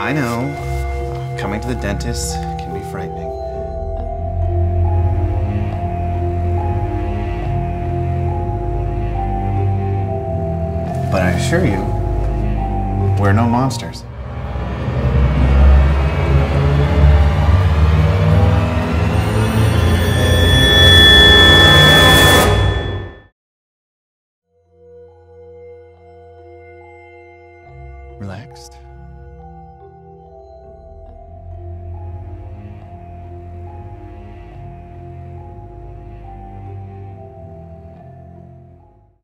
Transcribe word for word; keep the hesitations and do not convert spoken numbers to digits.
I know, coming to the dentist can be frightening. But I assure you, we're no monsters. Relaxed?